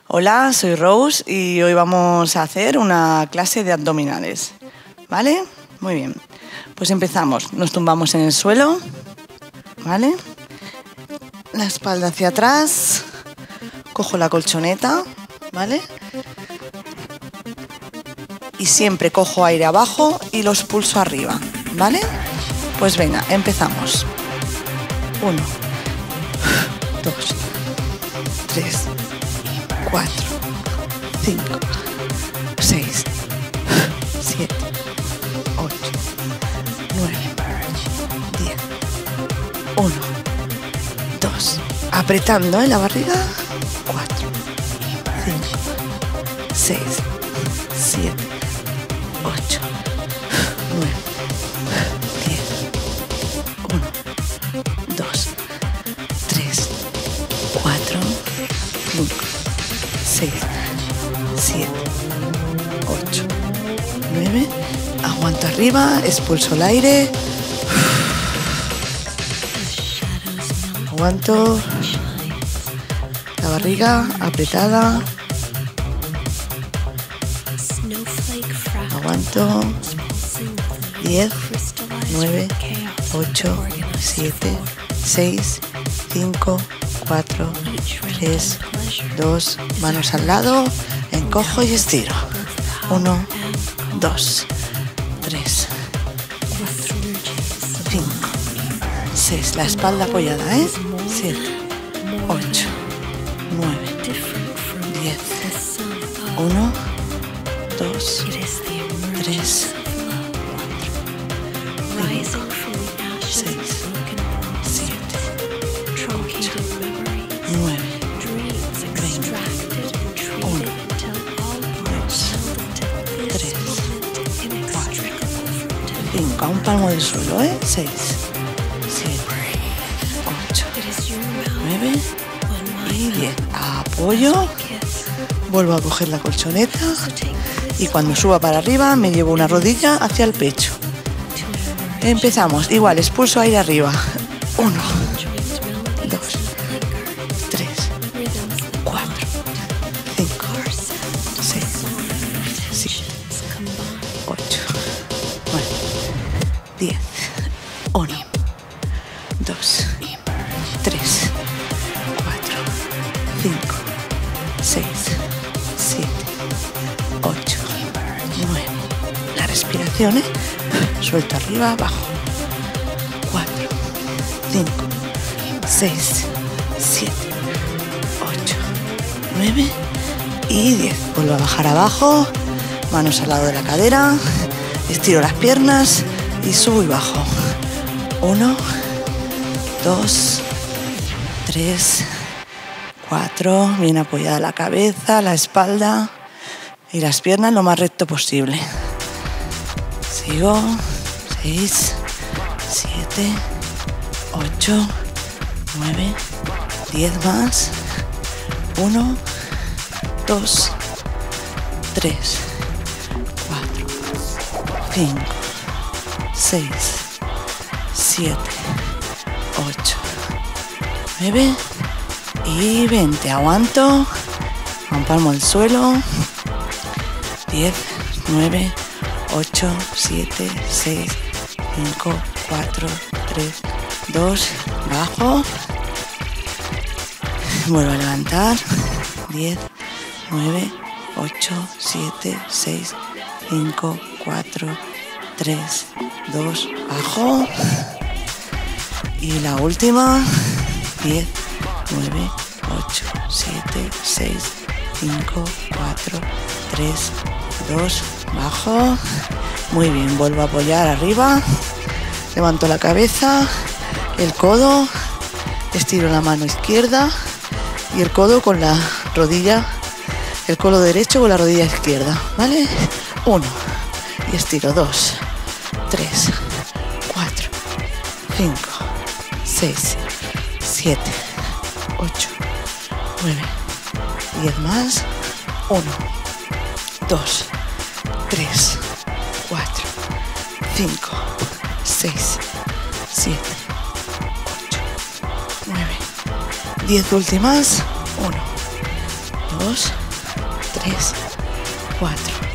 Hola, soy Rose y hoy vamos a hacer una clase de abdominales, ¿vale? Muy bien, pues empezamos. Nos tumbamos en el suelo, ¿vale? La espalda hacia atrás, cojo la colchoneta, ¿vale? Y siempre cojo aire abajo y lo expulso arriba, ¿vale? Pues venga, empezamos. 1, 2, 3, 4, 5, 6, 7, 8, 9, 10. 1, 2. Apretando la barriga. 4, 5, 6, 7, 8, 9, 10. 1, 2, 3, 4, 5, 6, 7, 8, 9. Aguanto arriba, expulso el aire. Aguanto. La barriga apretada. Aguanto. 10, 9, 8, 7, 6, 5, 4, 3, 2, manos al lado, encojo y estiro. 1, 2, 3, 4, 5, 6, la espalda apoyada, 7, 8, 9, 10, 1, 2, 3, 4, 5, 6, 7, 8, 9, 20, 1, 2, 3, 4, 5, a un palmo del suelo, 6, 7, 8, 9 y 10. Apoyo, vuelvo a coger la colchoneta y cuando suba para arriba me llevo una rodilla hacia el pecho. Empezamos, igual, expulso aire arriba. 1, 2, 3, 4, 5, 6, 7, 8, 9, 10. 1, 2, 3, 4, 5, 6, 7, 8, 9. La respiración, suelto arriba, abajo. 4, 5, 6, 7, 8, 9 y 10. Vuelvo a bajar abajo, manos al lado de la cadera, estiro las piernas y subo y bajo. 1, 2, 3, 4. Bien apoyada la cabeza, la espalda y las piernas lo más recto posible. Sigo. 6, 7, 8, 9, 10 más. 1, 2, 3, 4, 5, 6, 7, 8, 9 y 20. Aguanto. A un palmo del suelo. 10, 9, 8, 7, 6, 5, 4, 3, 2, bajo. Vuelvo a levantar. 10, 9, 8, 7, 6, 5, 4, 3, 2, bajo. Y la última. 10, 9, 8, 7, 6, 5, 4, 3, 2, bajo. Muy bien, vuelvo a apoyar arriba. Levanto la cabeza, el codo, estiro la mano izquierda y el codo con la rodilla, el codo derecho con la rodilla izquierda, ¿vale? 1 y estiro. 2, 3, 4, 5, 6, 7, 8, 9, 10 más. 1, 2, 3, 4, 5, 6, 7, 8, 9, 10 últimas. 1, 2, 3, 4,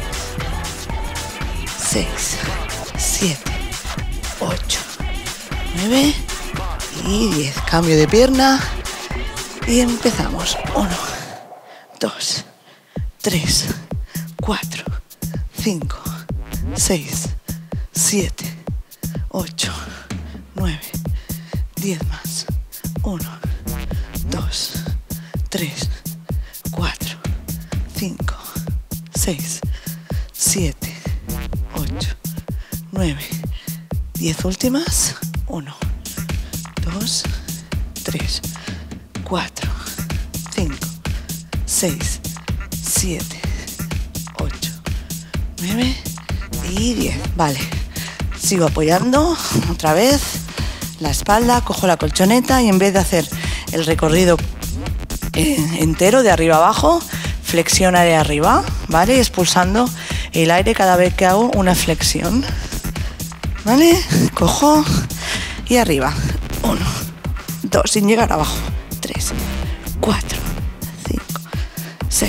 6, 7, 8, 9 y 10. Cambio de pierna y empezamos. 1, 2, 3, 4, 5, 6, 7, 8, 9, 10 más. 1, 2, 3, 4, 5, 6, 7, 8, 9, 10 últimas. 1, 2, 3, 4, 5, 6, 7, 8, 9 y 10. Vale, sigo apoyando otra vez la espalda, cojo la colchoneta y en vez de hacer el recorrido entero de arriba abajo, flexionaré arriba, ¿vale? Expulsando el aire cada vez que hago una flexión, ¿vale? Cojo y arriba. 1, 2, sin llegar abajo. 3, 4, 5, 6,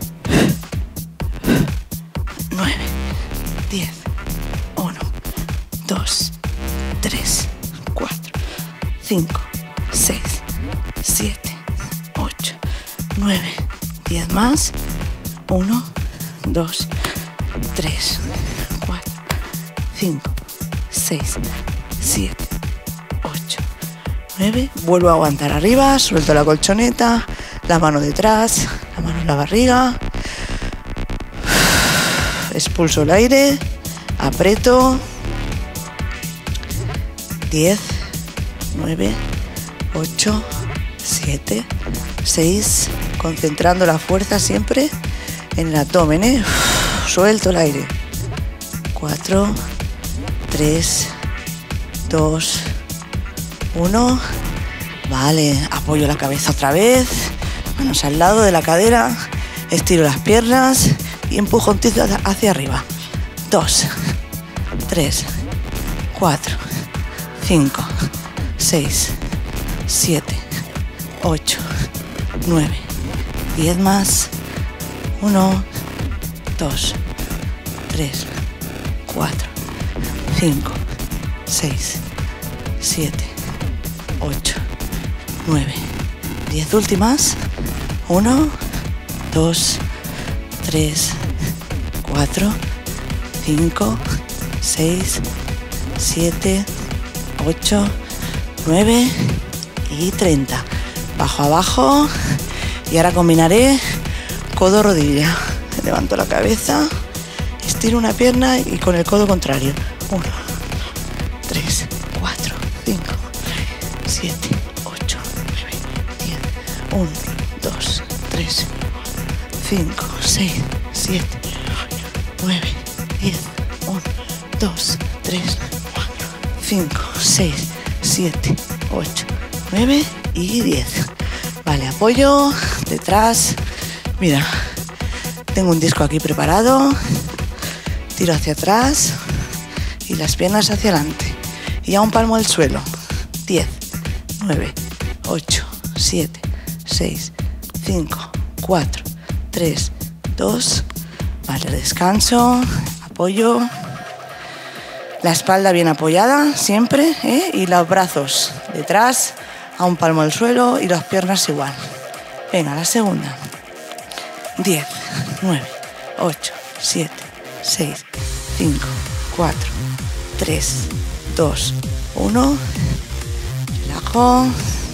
9, 10. 1, 2, 3, 4, 5, 6, 7, 8, 9, 10 más. 1, 2, 3, 4, 5, 6, 7, 8, 9. Vuelvo a aguantar arriba, suelto la colchoneta, la mano detrás, la mano en la barriga. Expulso el aire, aprieto. 10, 9, 8, 7, 6. Concentrando la fuerza siempre en el abdomen, ¿eh? Suelto el aire. 4, 3, 2, 1. Vale, apoyo la cabeza otra vez. Manos al lado de la cadera. Estiro las piernas y empujo un tiro hacia arriba. 2, 3, 4, 5, 6, 7, 8, 9, 10 más. 1, 2, 3, 4, 5, 6, 7, 8, 9, 10 últimas. 1, 2, 3, 4, 5, 6, 7, 8, 9 y 30. Bajo abajo y ahora combinaré codo-rodilla. Levanto la cabeza, estiro una pierna y con el codo contrario. 1, 3, 4, 5, 7, 8, 9, 10. 1, 2, 3, 5, 6, 7, 9, 10. 1, 2, 3, 4, 5, 6, 7, 8, 9 y 10. Vale, apoyo detrás. Mira, tengo un disco aquí preparado. Tiro hacia atrás y las piernas hacia adelante. Y a un palmo del suelo. 10, 9, 8, 7, 6, 5, 4, 3, 2. Vale, descanso. Apoyo. La espalda bien apoyada siempre, ¿eh? Y los brazos detrás a un palmo del suelo y las piernas igual. Venga, la segunda. 10, 9, 8, 7, 6, 5, 4, 3, 2, 1. Relajo.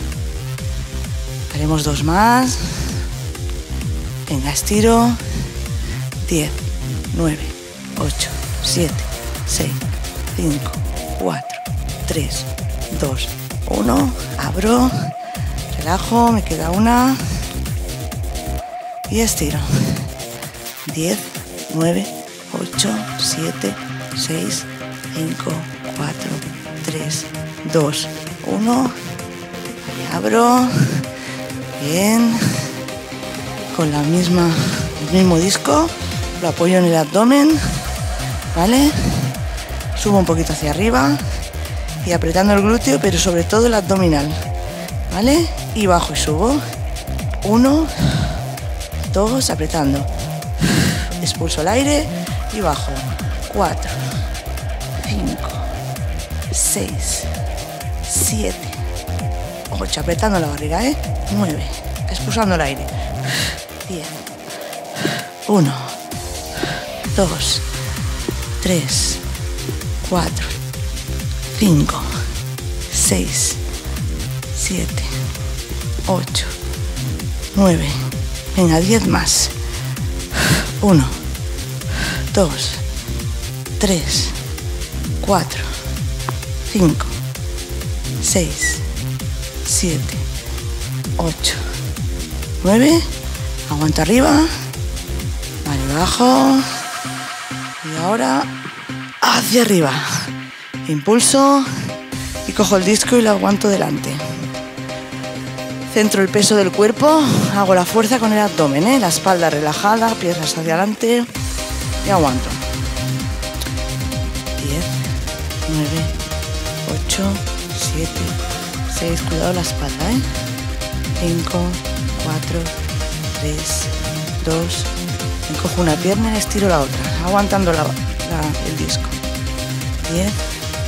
Haremos 2 más. Venga, estiro. 10, 9, 8, 7, 6, 5, 4, 3, 2, 1. Abro. Relajo. Me queda una. Y estiro. 10, 9, 8, 7, 6, 5, 4, 3, 2, 1. Y abro. Bien. Con el mismo disco. Lo apoyo en el abdomen. ¿Vale? Subo un poquito hacia arriba. Y apretando el glúteo, pero sobre todo el abdominal. ¿Vale? Y bajo y subo. 1, 2, apretando. Expulso el aire y bajo. 4, 5, 6, 7, 8, apretando la barriga, 9, expulsando el aire. 10, 1, 2, 3, 4, 5, 6, 7, 8, 9. Venga, 10 más. 1, 2, 3, 4, 5, 6, 7, 8, 9. Aguanto arriba. Vale, bajo. Y ahora hacia arriba. Impulso y cojo el disco y lo aguanto delante. Centro el peso del cuerpo, hago la fuerza con el abdomen, la espalda relajada, piernas hacia adelante y aguanto. 10, 9, 8, 7, 6, cuidado la espalda, 5, 4, 3, 2, encojo una pierna y estiro la otra, aguantando el disco. 10, 9,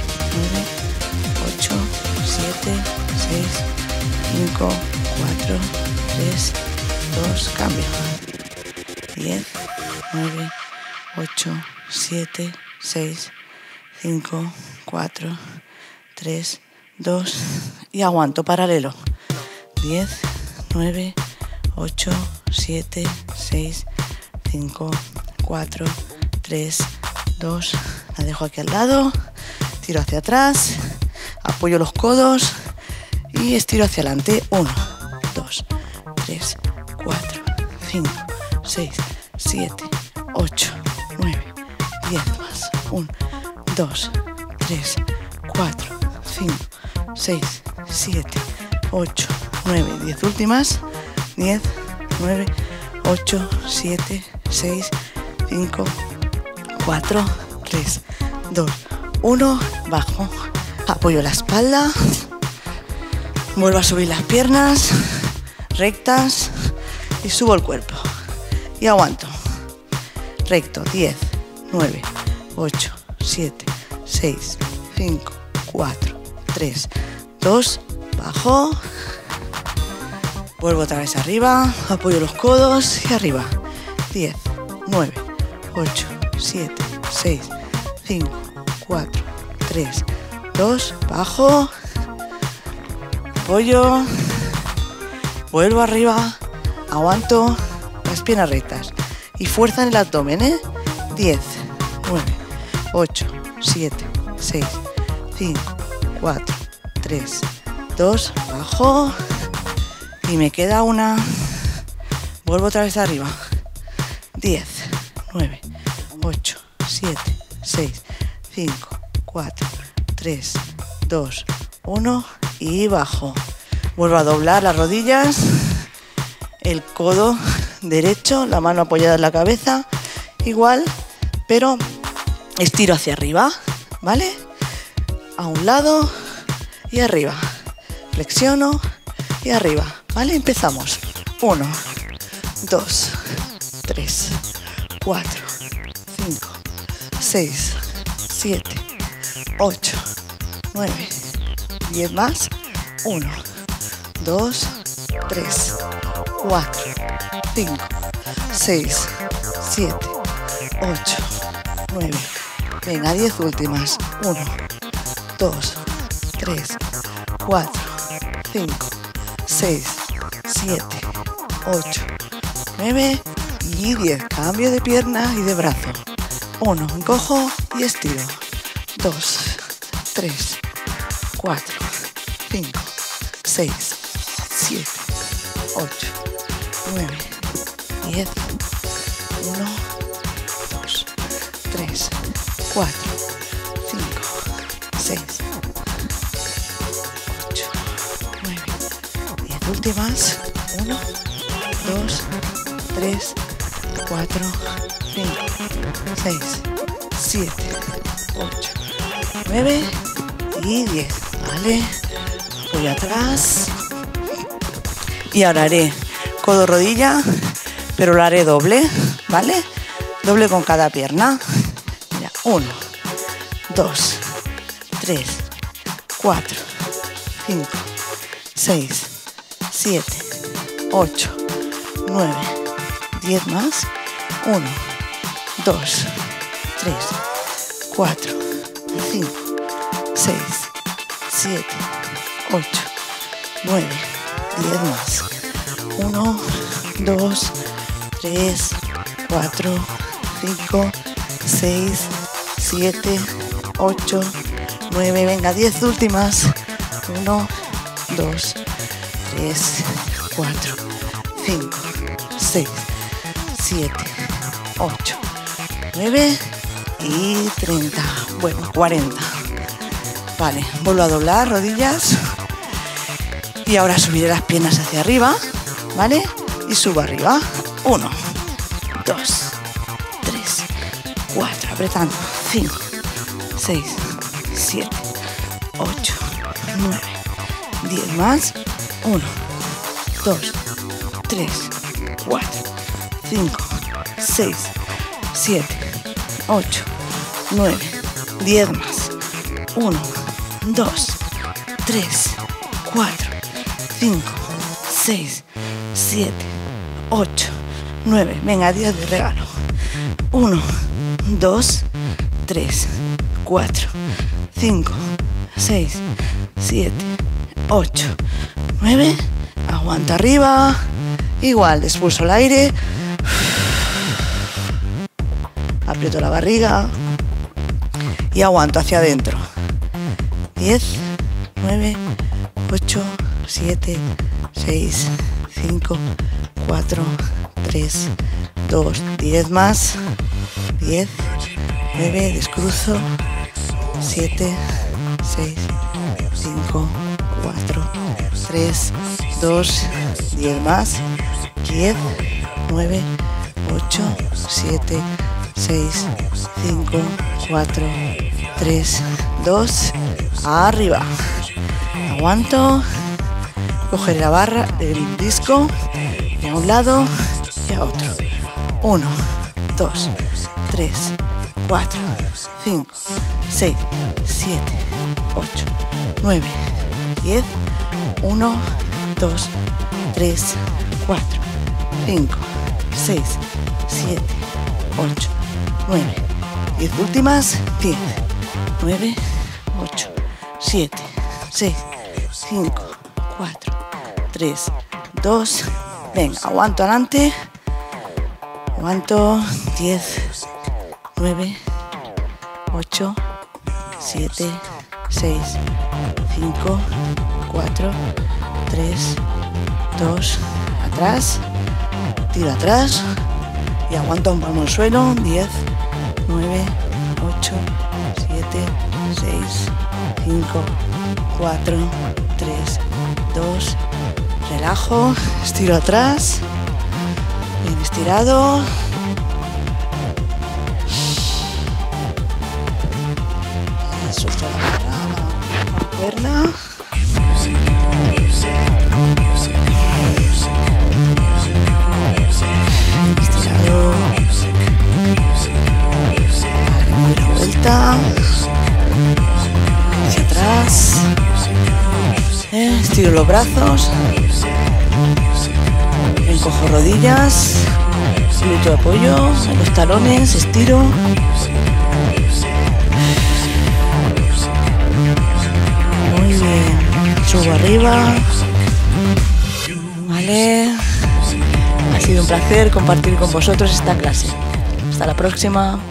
8, 7, 6, 5, 4, 3, 2, cambio. 10, 9, 8, 7, 6, 5, 4, 3, 2 y aguanto paralelo. 10, 9, 8, 7, 6, 5, 4, 3, 2. La dejo aquí al lado, tiro hacia atrás, apoyo los codos y estiro hacia adelante. 1, 2, 3, 4, 5, 6, 7, 8, 9, 10 más. 1, 2, 3, 4, 5, 6, 7, 8, 9, 10 últimas. 10, 9, 8, 7, 6, 5, 4, 3, 2, 1. Bajo, apoyo la espalda. Vuelvo a subir las piernas rectas y subo el cuerpo y aguanto. Recto. 10, 9, 8, 7, 6, 5, 4, 3, 2. Bajo. Vuelvo otra vez arriba. Apoyo los codos y arriba. 10, 9, 8, 7, 6, 5, 4, 3, 2. Bajo. Apoyo, vuelvo arriba, aguanto las piernas rectas y fuerza en el abdomen, 10, 9, 8, 7, 6, 5, 4, 3, 2, bajo y me queda una, vuelvo otra vez arriba, 10, 9, 8, 7, 6, 5, 4, 3, 2, 1 y bajo. Vuelvo a doblar las rodillas, el codo derecho, la mano apoyada en la cabeza, igual, pero estiro hacia arriba, ¿vale? A un lado y arriba. Flexiono y arriba, ¿vale? Empezamos. 1, 2, 3, 4, 5, 6, 7, 8, 9, 10 más. 1, 2, 3, 4, 5, 6, 7, 8, 9. Venga, 10 últimas. 1, 2, 3, 4, 5, 6, 7, 8, 9 y 10. Cambio de pierna y de brazo. 1, encojo y estiro. 2, 3, 4, 5, 6, 7, 8, 9, 10, 1, 2, 3, 4, 5, 6, 8, 9, 10 últimas. 1, 2, 3, 4, 5, 6, 7, 8, 9 y 10, ¿vale? Voy atrás y ahora haré codo rodilla, pero lo haré doble, ¿vale? Doble con cada pierna. Mira, 1, 2, 3, 4, 5, 6, 7, 8, 9, 10 más. 1, 2, 3, 4, 5, 6, 7, 8, 9, 10 más. 1, 2, 3, 4, 5, 6, 7, 8, 9. Venga, 10 últimas. 1, 2, 3, 4, 5, 6, 7, 8, 9 y 30. Bueno, 40. Vale, vuelvo a doblar rodillas. Y ahora subiré las piernas hacia arriba, ¿vale? Y subo arriba. 1, 2, 3, 4. Apretando. 5, 6, 7, 8, 9, 10 más. 1, 2, 3, 4, 5, 6, 7, 8, 9, 10 más. 1, 2, 3, 4, 5, 6, 7, 8, 9. Venga, 10 de regalo. 1, 2, 3, 4, 5, 6, 7, 8, 9. Aguanto arriba. Igual, expulso el aire. Aprieto la barriga. Y aguanto hacia adentro. 10, 9, 8, 7, 6, 5, 4, 3, 2, 10 más. 10, 9, descruzo. 7, 6, 5, 4, 3, 2, 10 más. 10, 9, 8, 7, 6, 5, 4, 3, 2, arriba. Aguanto. Cogeré la barra, el disco, de a un lado y a otro. 1, 2, 3, 4, 5, 6, 7, 8, 9, 10. 1, 2, 3, 4, 5, 6, 7, 8, 9, 10 últimas. 10, 9, 8, 7, 6, 5, 4, 3, 2. Venga, aguanto adelante. Aguanto. 10, 9, 8, 7, 6, 5, 4, 3, 2. Atrás. Tiro atrás. Y aguanto un palmo al suelo. 10, 9, 8, 7, 6, 5, 4, 3, 2. Relajo. Estiro atrás. Bien estirado. Suelto la cuerda. Estirado. La vuelta. Hacia atrás. Estiro los brazos. Encojo rodillas. Glúteo de apoyo. Los talones. Estiro. Muy bien. Subo arriba. Vale. Ha sido un placer compartir con vosotros esta clase. Hasta la próxima.